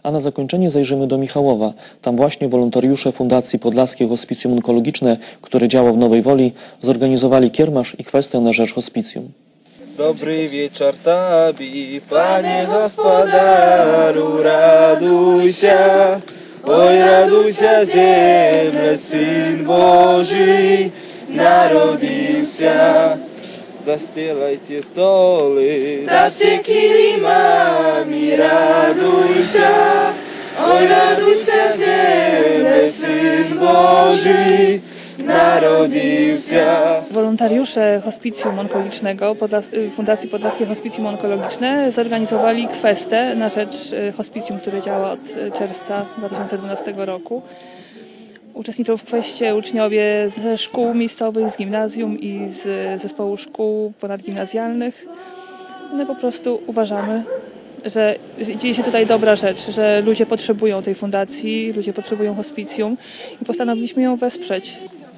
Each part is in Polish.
A na zakończenie zajrzymy do Michałowa. Tam właśnie wolontariusze Fundacji Podlaskie Hospicjum Onkologiczne, które działa w Nowej Woli, zorganizowali kiermasz i kwestię na rzecz hospicjum. Dobry wieczór Tobie, Panie Gospodaru, raduj się, oj raduj się ziemia, Syn Boży narodził się. Zastielajcie stoły, dajcie kilimami, raduj się, oj raduj się ziemia, Syn Boży narodził się. Wolontariusze Hospicjum Onkologicznego, Fundacji Podlaskie Hospicjum Onkologiczne zorganizowali kwestę na rzecz hospicjum, które działa od czerwca 2012 roku. Uczestniczą w kweście uczniowie ze szkół miejscowych, z gimnazjum i z zespołu szkół ponadgimnazjalnych. No po prostu uważamy, że dzieje się tutaj dobra rzecz, że ludzie potrzebują tej fundacji, ludzie potrzebują hospicjum i postanowiliśmy ją wesprzeć.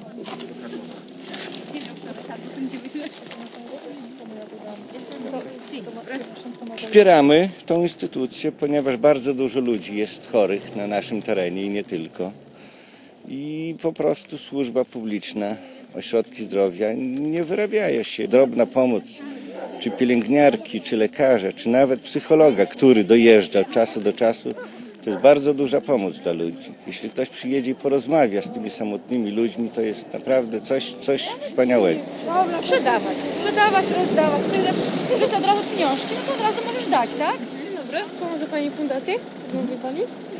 Wspieramy tą instytucję, ponieważ bardzo dużo ludzi jest chorych na naszym terenie i nie tylko. I po prostu służba publiczna, ośrodki zdrowia nie wyrabiają się. Drobna pomoc, czy pielęgniarki, czy lekarza, czy nawet psychologa, który dojeżdża od czasu do czasu, to jest bardzo duża pomoc dla ludzi. Jeśli ktoś przyjedzie i porozmawia z tymi samotnymi ludźmi, to jest naprawdę coś wspaniałego. Sprzedawać, rozdawać. Wtedy rzucę od razu pieniążki, no to od razu możesz dać, tak? Dobra, wspomoże Pani fundację? Mówi Pani?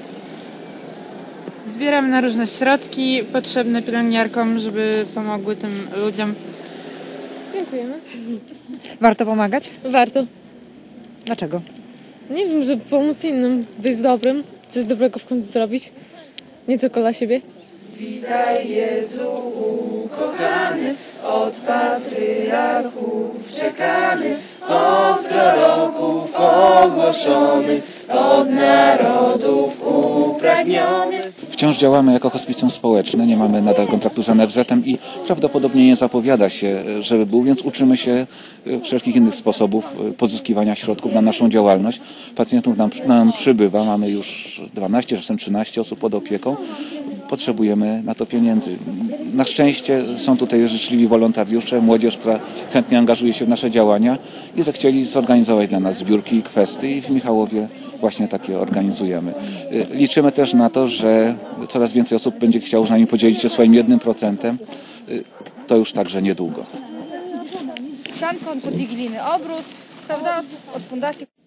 Zbieramy na różne środki potrzebne pielęgniarkom, żeby pomogły tym ludziom. Dziękujemy. Warto pomagać? Warto. Dlaczego? Nie wiem, żeby pomóc innym, być dobrym, coś dobrego w końcu zrobić. Nie tylko dla siebie. Witaj Jezu ukochany, od patriarchów czekany, od proroków ogłoszony, od narodów upragniony. Wciąż działamy jako hospicjum społeczne, nie mamy nadal kontraktu z NFZ-em i prawdopodobnie nie zapowiada się, żeby był, więc uczymy się wszelkich innych sposobów pozyskiwania środków na naszą działalność. Pacjentów nam przybywa, mamy już 12, czasem 13 osób pod opieką. Potrzebujemy na to pieniędzy. Na szczęście są tutaj życzliwi wolontariusze, młodzież, która chętnie angażuje się w nasze działania i zechcieli zorganizować dla nas zbiórki i kwestie i w Michałowie właśnie takie organizujemy. Liczymy też na to, że coraz więcej osób będzie chciało z nami podzielić się swoim 1%. To już także niedługo. Sianko, podwigiliny obrus, prawda, od fundacji.